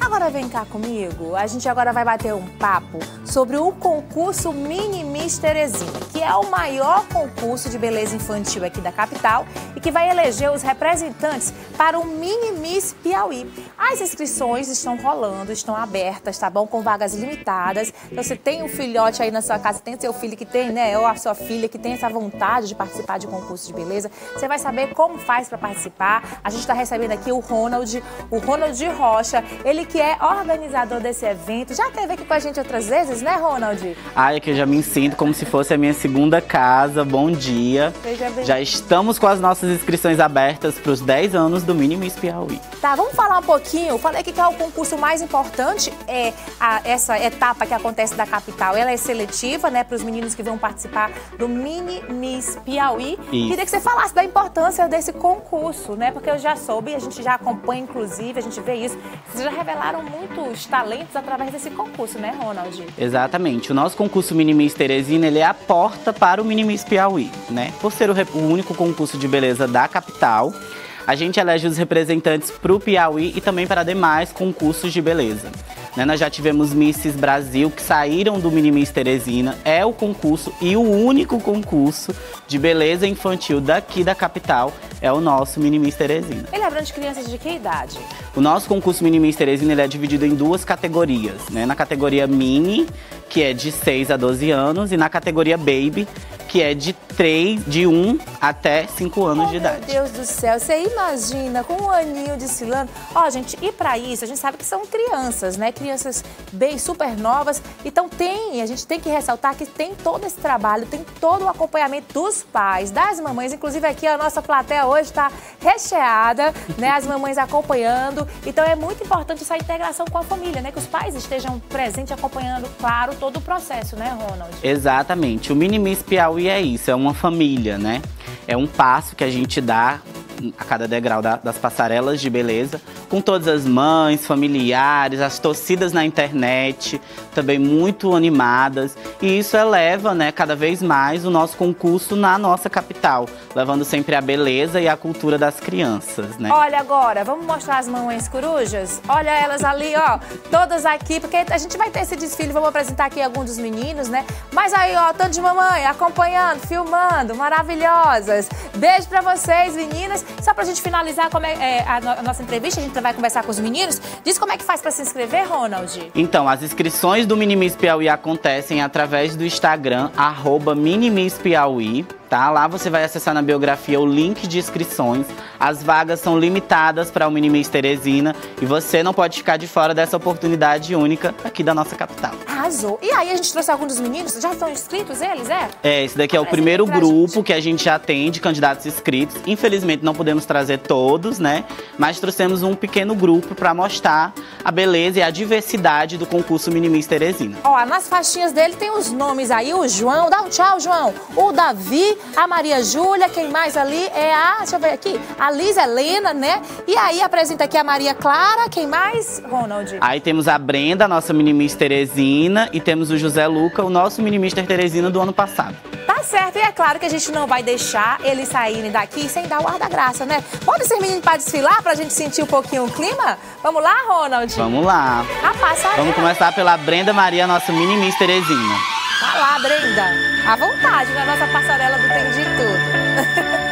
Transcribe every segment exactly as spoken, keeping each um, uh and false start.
Agora vem cá comigo, a gente agora vai bater um papo sobre o concurso Mini Miss Teresina, que é o maior concurso de beleza infantil aqui da capital e que vai eleger os representantes para o Mini Miss Piauí. As inscrições estão rolando, estão abertas, tá bom? Com vagas limitadas. Então, você tem um filhote aí na sua casa, tem seu filho que tem, né? Ou a sua filha que tem essa vontade de participar de concurso de beleza. Você vai saber como faz para participar. A gente está recebendo aqui o Ronald, o Ronald Rocha, ele que é organizador desse evento. Já esteve aqui com a gente outras vezes, né, Ronald? Ai, é que eu já me sinto como se fosse a minha segunda casa. Bom dia. Seja bem... Já estamos com as nossas inscrições abertas para os dez anos do Mini Miss Piauí. Tá, vamos falar um pouquinho. Falei aqui que é o concurso mais importante, é a, essa etapa que acontece da capital. Ela é seletiva, né, para os meninos que vão participar do Mini Miss Piauí. Isso. Queria que você falasse da importância desse concurso, né, porque eu já soube, a gente já acompanha, inclusive, a gente vê isso. Vocês já revelaram muitos talentos através desse concurso, né, Ronald? Exatamente. O nosso concurso Mini Miss Teresina, ele é a porta para o Mini Miss Piauí, né? Por ser o, o único concurso de beleza da capital, a gente elege os representantes para o Piauí e também para demais concursos de beleza. Né, nós já tivemos Misses Brasil que saíram do Mini Miss Teresina, é o concurso e o único concurso de beleza infantil daqui da capital é o nosso Mini Miss Teresina. Ele abrange crianças de que idade? O nosso concurso Mini Miss Teresina, ele é dividido em duas categorias, né? Na categoria Mini, que é de seis a doze anos, e na categoria Baby, que é de três, de um até cinco anos oh, de idade. Meu Deus do céu, você imagina com um aninho desfilando. Ó, gente, e pra isso, a gente sabe que são crianças, né? Crianças bem super novas. Então tem, a gente tem que ressaltar que tem todo esse trabalho, tem todo o acompanhamento dos pais, das mamães. Inclusive aqui a nossa plateia hoje tá recheada, né? As mamães acompanhando. Então é muito importante essa integração com a família, né? Que os pais estejam presentes acompanhando, claro, todo o processo, né, Ronald? Exatamente. O Mini Miss Piauí é isso, é uma família, né? É um passo que a gente dá a cada degrau da, das passarelas de beleza, com todas as mães, familiares, as torcidas na internet, também muito animadas. E isso eleva, né, cada vez mais o nosso concurso na nossa capital, levando sempre a beleza e a cultura das crianças, né? Olha agora, vamos mostrar as mamães corujas? Olha elas ali, ó, todas aqui, porque a gente vai ter esse desfile, vamos apresentar aqui alguns dos meninos, né? Mas aí, ó, tanto de mamãe acompanhando, filmando, maravilhosas. Beijo pra vocês, meninas. Só pra gente finalizar como é, é, a, no, a nossa entrevista, a gente vai conversar com os meninos. Diz como é que faz pra se inscrever, Ronald? Então, as inscrições do Mini Miss Piauí acontecem através do Instagram, arroba Mini Miss Piauí. Tá? Lá você vai acessar na biografia o link de inscrições. As vagas são limitadas para o Mini Miss Teresina e você não pode ficar de fora dessa oportunidade única aqui da nossa capital. Arrasou. E aí a gente trouxe alguns dos meninos, já estão inscritos eles, é? É, esse daqui é o primeiro grupo que a gente já tem de candidatos inscritos. Infelizmente não podemos trazer todos, né? Mas trouxemos um pequeno grupo para mostrar a beleza e a diversidade do concurso Mini Miss Teresina. Ó, nas faixinhas dele tem os nomes aí, o João, dá um tchau, João. O Davi, a Maria Júlia, quem mais ali é a, deixa eu ver aqui, a Liz Helena, né? E aí apresenta aqui a Maria Clara, quem mais, Ronald? Aí temos a Brenda, nossa Mini Miss Teresina, e temos o José Luca, o nosso Mini Mister Teresina do ano passado. Tá certo, e é claro que a gente não vai deixar eles saírem daqui sem dar o ar da graça, né? Pode ser menino para desfilar, pra gente sentir um pouquinho o clima? Vamos lá, Ronald? Vamos lá. A passarela. Vamos começar pela Brenda Maria, nossa Mini Miss Teresina. Vai lá, Brenda. À vontade, na nossa passarela do Tem de Tudo.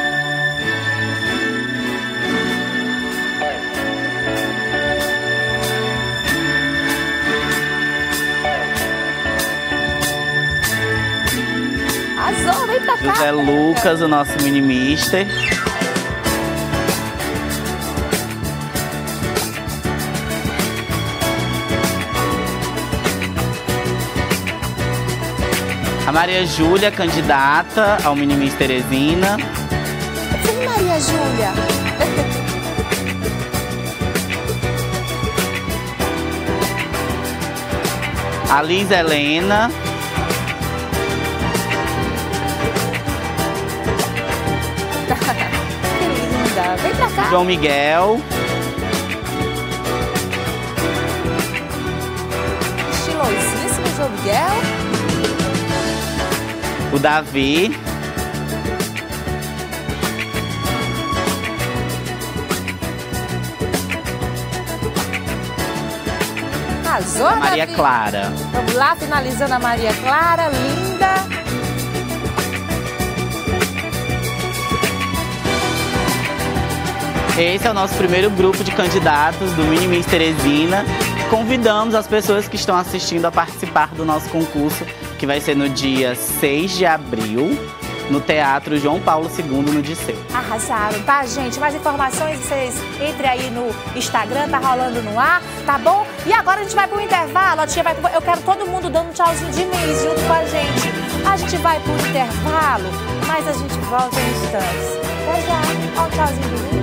Arrasou, vem pra cá. José Lucas, o nosso Mini Mister. A Maria Júlia, candidata ao Mini Miss Teresina. Sim, Maria Júlia. A Liz Helena. Que linda. Vem pra cá. João Miguel. Estilosíssimo, João Miguel. O Davi. Arrasou, A Maria Davi. Clara. Vamos lá, finalizando a Maria Clara, linda. Esse é o nosso primeiro grupo de candidatos do Mini Miss Teresina. Convidamos as pessoas que estão assistindo a participar do nosso concurso, que vai ser no dia seis de abril, no Teatro João Paulo segundo, no Disseu. Arrasaram, tá, gente? Mais informações, vocês entrem aí no Instagram, tá rolando no ar, tá bom? E agora a gente vai pro intervalo, a tia vai... Eu quero todo mundo dando um tchauzinho de mês junto com a gente. A gente vai pro intervalo, mas a gente volta em instantes. Até já. Ó, um tchauzinho de mim.